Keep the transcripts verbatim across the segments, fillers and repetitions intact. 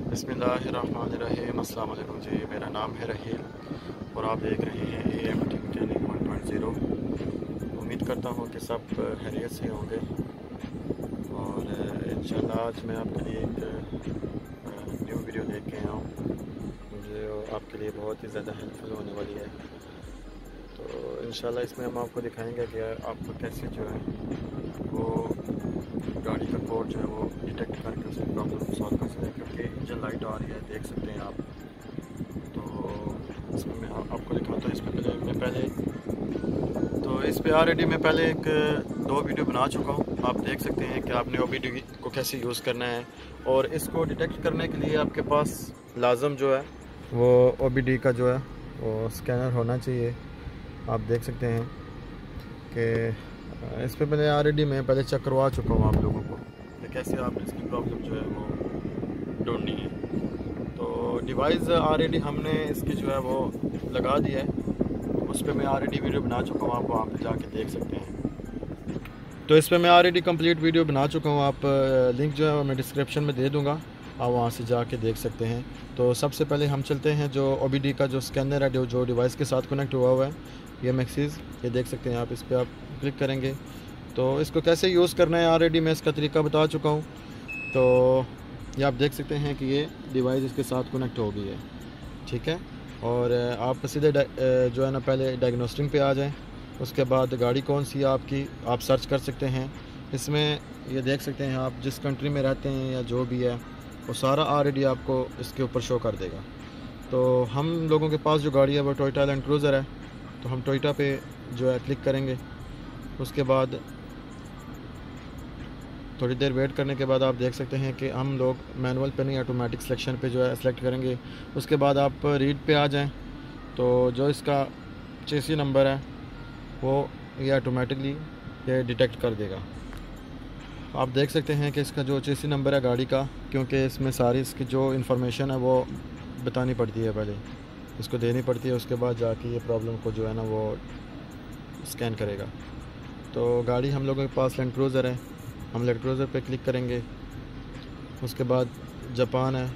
बिस्मिल्लाहिर्रहमानिर्रहीम। अस्सलाम वालेकुम जी, मेरा नाम है रहील और आप देख रहे हैं A M T mechanic one point zero. उम्मीद करता हूँ कि सब खैरियत से होंगे और इंशाल्लाह आज मैं आपके लिए एक न्यू वीडियो लेके आया हूँ जो आपके लिए बहुत ही ज़्यादा हेल्पफुल होने वाली है। तो इंशाल्लाह इसमें हम आपको दिखाएंगे कि आपको कैसे जो है वो गाड़ी का कोड जो है वो डिटेक्ट करके उसकी प्रॉब्लम सॉल्व कर सकते हैं, क्योंकि इंजन लाइट आ रही है, देख सकते हैं आप। तो इसमें मैं आपको दिखाता हूँ। इसमें पहले मैं पहले तो इस पे ऑलरेडी मैं पहले एक दो वीडियो बना चुका हूँ। आप देख सकते हैं कि आपने ओ बी डी को कैसे यूज़ करना है, और इसको डिटेक्ट करने के लिए आपके पास लाजम जो है वो ओ बी डी का जो है वो स्कैनर होना चाहिए। आप देख सकते हैं कि इस पे मैंने ऑलरेडी मैं पहले चेक करवा चुका हूँ आप लोगों को कि कैसे आपने इसकी प्रॉब्लम जो है वो ढूंढनी है। तो डिवाइस ऑलरेडी हमने इसकी जो है वो लगा दिया है, उस पर मैं ऑलरेडी वीडियो बना चुका हूँ, आप वहाँ पे जाके देख सकते हैं। तो इस पर मैं ऑलरेडी कंप्लीट वीडियो बना चुका हूँ, आप लिंक जो है वो मैं डिस्क्रिप्शन में दे दूँगा, आप वहाँ से जाके देख सकते हैं। तो सबसे पहले हम चलते हैं जो ओ बी डी का जो स्कैनर है जो डिवाइस के साथ कनेक्ट हुआ हुआ है, ये मैक्सीज, ये देख सकते हैं आप। इस पर आप क्लिक करेंगे तो इसको कैसे यूज़ करना है ऑलरेडी मैं इसका तरीका बता चुका हूँ। तो ये आप देख सकते हैं कि ये डिवाइस इसके साथ कनेक्ट हो गई है, ठीक है। और आप सीधे जो है ना पहले डायग्नोस्टिक पे आ जाएं, उसके बाद गाड़ी कौन सी है आपकी आप सर्च कर सकते हैं। इसमें ये देख सकते हैं आप जिस कंट्री में रहते हैं या जो भी है वो सारा ऑलरेडी आपको इसके ऊपर शो कर देगा। तो हम लोगों के पास जो गाड़ी है वो टोयोटा लैंड क्रूज़र है, तो हम टोयोटा पे जो है क्लिक करेंगे। उसके बाद थोड़ी देर वेट करने के बाद आप देख सकते हैं कि हम लोग मैनुअल पे नहीं ऑटोमेटिक सिलेक्शन पे जो है सेलेक्ट करेंगे। उसके बाद आप रीड पे आ जाएं, तो जो इसका चेसी नंबर है वो ये ऑटोमेटिकली ये डिटेक्ट कर देगा। आप देख सकते हैं कि इसका जो चेसी नंबर है गाड़ी का, क्योंकि इसमें सारी इसकी जो इन्फॉर्मेशन है वो बतानी पड़ती है, पहले इसको देनी पड़ती है, उसके बाद जाके ये प्रॉब्लम को जो है ना वो स्कैन करेगा। तो गाड़ी हम लोगों के पास लैंड क्रूज़र है, हम लैंड क्रूज़र पे क्लिक करेंगे। उसके बाद जापान है,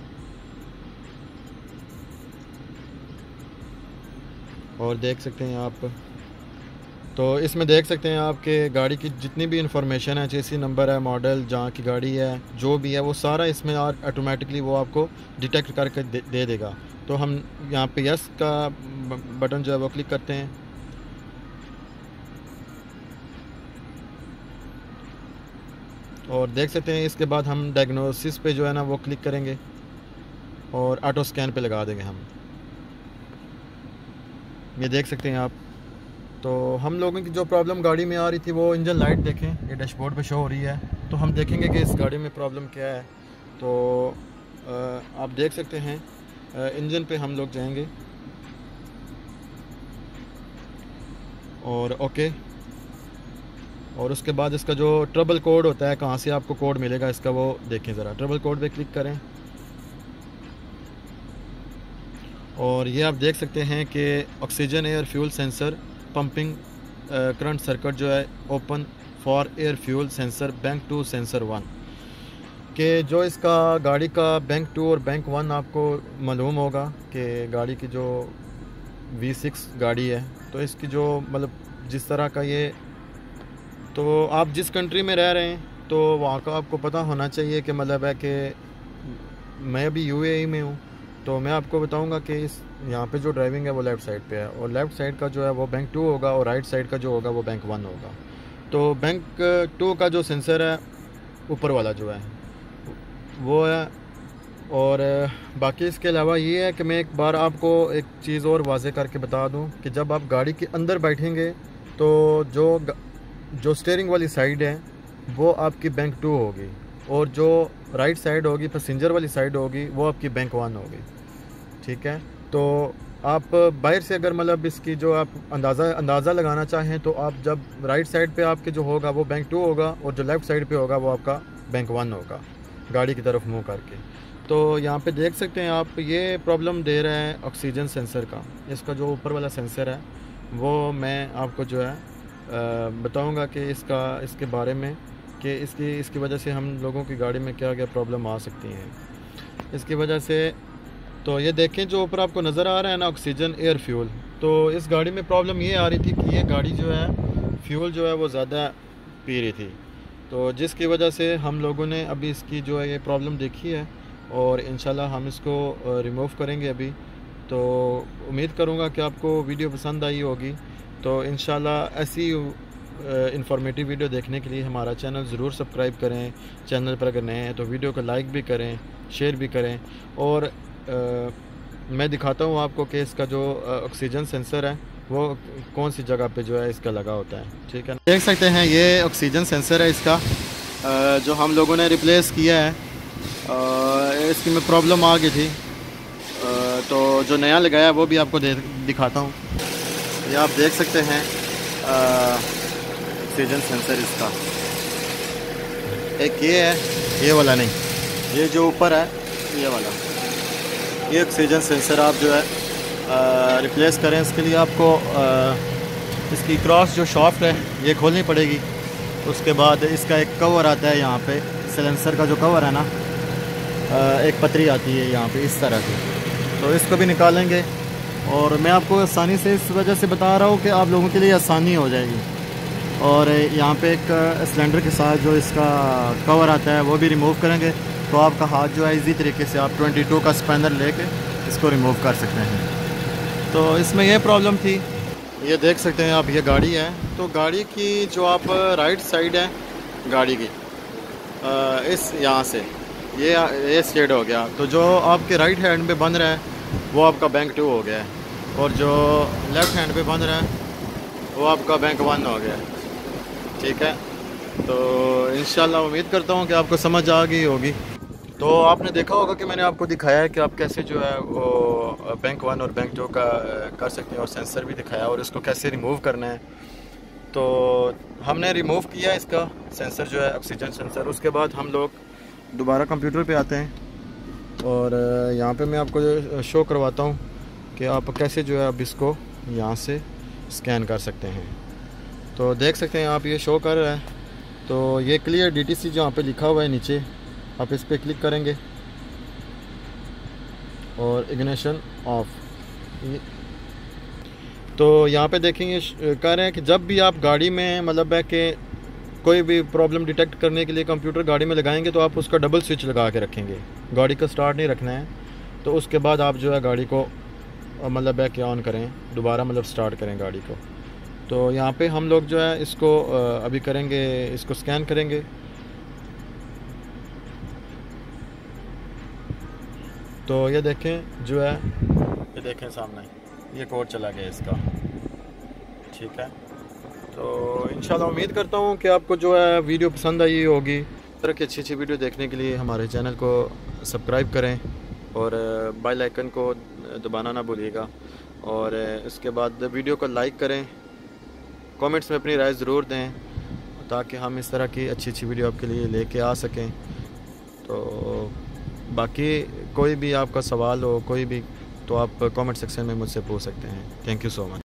और देख सकते हैं आप। तो इसमें देख सकते हैं आप कि गाड़ी की जितनी भी इंफॉर्मेशन है, चेसी नंबर है, मॉडल, जहाँ की गाड़ी है, जो भी है वो सारा इसमें ऑटोमेटिकली वो आपको डिटेक्ट करके दे, दे देगा। तो हम यहाँ पे यस का बटन जो है वो क्लिक करते हैं, और देख सकते हैं इसके बाद हम डायग्नोसिस पे जो है ना वो क्लिक करेंगे और ऑटो स्कैन पे लगा देंगे हम। ये देख सकते हैं आप। तो हम लोगों की जो प्रॉब्लम गाड़ी में आ रही थी वो इंजन लाइट देखें, ये डैशबोर्ड पे शो हो रही है, तो हम देखेंगे कि इस गाड़ी में प्रॉब्लम क्या है। तो आप देख सकते हैं इंजन पे हम लोग जाएंगे और ओके, और उसके बाद इसका जो ट्रबल कोड होता है, कहाँ से आपको कोड मिलेगा इसका वो देखें ज़रा। ट्रबल कोड पे क्लिक करें और ये आप देख सकते हैं कि oxygen air fuel sensor pumping current circuit जो है open for air fuel sensor bank two sensor one, कि जो इसका गाड़ी का बैंक टू और बैंक वन आपको मालूम होगा कि गाड़ी की जो वी सिक्स गाड़ी है, तो इसकी जो मतलब जिस तरह का ये, तो आप जिस कंट्री में रह रहे हैं तो वहाँ का आपको पता होना चाहिए कि मतलब है कि मैं अभी यू ए ई में हूँ, तो मैं आपको बताऊंगा कि इस यहाँ पे जो ड्राइविंग है वो लेफ़्ट साइड पे है, और लेफ़्ट साइड का जो है वो बैंक टू होगा और राइट साइड का जो होगा वो बैंक वन होगा। तो बैंक टू का जो सेंसर है ऊपर वाला जो है वो है। और बाकी इसके अलावा ये है कि मैं एक बार आपको एक चीज़ और वाज़े करके बता दूँ कि जब आप गाड़ी के अंदर बैठेंगे तो जो जो स्टीयरिंग वाली साइड है वो आपकी बैंक टू होगी, और जो राइट साइड होगी पैसेंजर वाली साइड होगी वो आपकी बैंक वन होगी, ठीक है। तो आप बाहर से अगर मतलब इसकी जो आप अंदाज़ा अंदाज़ा लगाना चाहें तो आप जब राइट साइड पे आपके जो होगा वो बैंक टू होगा, और जो लेफ़्ट साइड पे होगा वो आपका बैंक वन होगा, गाड़ी की तरफ मुँह करके। तो यहाँ पे देख सकते हैं आप, ये प्रॉब्लम दे रहा है ऑक्सीजन सेंसर का। इसका जो ऊपर वाला सेंसर है वो मैं आपको जो है बताऊँगा कि इसका इसके बारे में कि इसकी इसकी वजह से हम लोगों की गाड़ी में क्या क्या प्रॉब्लम आ सकती हैं। इसकी वजह से। तो ये देखें जो ऊपर आपको नज़र आ रहा है ना ऑक्सीजन एयर फ्यूल, तो इस गाड़ी में प्रॉब्लम ये आ रही थी कि ये गाड़ी जो है फ्यूल जो है वो ज़्यादा पी रही थी, तो जिसकी वजह से हम लोगों ने अभी इसकी जो है ये प्रॉब्लम देखी है और इंशाल्लाह हम इसको रिमूव करेंगे अभी। तो उम्मीद करूँगा कि आपको वीडियो पसंद आई होगी। तो इंशाल्लाह ऐसी इंफॉर्मेटिव वीडियो देखने के लिए हमारा चैनल ज़रूर सब्सक्राइब करें। चैनल पर अगर नए हैं तो वीडियो को लाइक भी करें, शेयर भी करें। और आ, मैं दिखाता हूँ आपको कि इसका जो ऑक्सीजन सेंसर है वो कौन सी जगह पे जो है इसका लगा होता है। ठीक है, देख सकते हैं ये ऑक्सीजन सेंसर है इसका, जो हम लोगों ने रिप्लेस किया है। इसकी में प्रॉब्लम आ गई थी, तो जो नया लगाया वो भी आपको दिखाता हूँ। ये आप देख सकते हैं ऑक्सीजन सेंसर इसका, एक ये है, ये वाला नहीं, ये जो ऊपर है ये वाला, ये ऑक्सीजन सेंसर आप जो है रिप्लेस करें। इसके लिए आपको आ, इसकी क्रॉस जो शाफ्ट है ये खोलनी पड़ेगी। उसके बाद इसका एक कवर आता है यहाँ पे, सिलेंसर का जो कवर है ना, आ, एक पतरी आती है यहाँ पे इस तरह की, तो इसको भी निकालेंगे। और मैं आपको आसानी से इस वजह से बता रहा हूँ कि आप लोगों के लिए आसानी हो जाएगी। और यहाँ पे एक सिलेंडर के साथ जो इसका कवर आता है वो भी रिमूव करेंगे, तो आपका हाथ जो है इजी तरीके से आप बाईस का स्पैनर लेके इसको रिमूव कर सकते हैं। तो इसमें यह प्रॉब्लम थी, ये देख सकते हैं आप, ये गाड़ी है। तो गाड़ी की जो आप राइट साइड है गाड़ी की, इस यहाँ से ये ये स्टेड हो गया, तो जो आपके राइट हैंड पे बंद रहा है वो आपका बैंक टू हो गया है, और जो लेफ़्ट हैंड पे बंद रहा है वो आपका बैंक वन हो गया है। ठीक है, तो इंशाल्लाह उम्मीद करता हूँ कि आपको समझ आ गई होगी। तो आपने देखा होगा कि मैंने आपको दिखाया है कि आप कैसे जो है वो बैंक वन और बैंक टू का कर सकते हैं, और सेंसर भी दिखाया और इसको कैसे रिमूव करना है। तो हमने रिमूव किया इसका सेंसर जो है ऑक्सीजन सेंसर। उसके बाद हम लोग दोबारा कंप्यूटर पे आते हैं और यहाँ पे मैं आपको शो करवाता हूँ कि आप कैसे जो है अब इसको यहाँ से स्कैन कर सकते हैं। तो देख सकते हैं आप, ये शो कर रहा है। तो ये क्लियर डी टी सी जो यहाँ पे लिखा हुआ है नीचे, आप इस पर क्लिक करेंगे और इग्निशन ऑफ। तो यहाँ पे देखेंगे कह रहे हैं कि जब भी आप गाड़ी में मतलब है कि कोई भी प्रॉब्लम डिटेक्ट करने के लिए कंप्यूटर गाड़ी में लगाएंगे तो आप उसका डबल स्विच लगा के रखेंगे, गाड़ी का स्टार्ट नहीं रखना है। तो उसके बाद आप जो है गाड़ी को मतलब है कि ऑन करें, दोबारा मतलब स्टार्ट करें गाड़ी को। तो यहाँ पे हम लोग जो है इसको अभी करेंगे, इसको स्कैन करेंगे। तो ये देखें जो है, ये देखें सामने ये कोड चला गया इसका। ठीक है, तो इंशाल्लाह उम्मीद करता हूँ कि आपको जो है वीडियो पसंद आई होगी। इस तरह की अच्छी अच्छी वीडियो देखने के लिए हमारे चैनल को सब्सक्राइब करें और बेल आइकन को दबाना ना भूलिएगा। और इसके बाद वीडियो को लाइक करें, कमेंट्स में अपनी राय ज़रूर दें ताकि हम इस तरह की अच्छी अच्छी वीडियो आपके लिए लेके आ सकें। तो बाकी कोई भी आपका सवाल हो कोई भी, तो आप कमेंट सेक्शन में मुझसे पूछ सकते हैं। Thank you so much.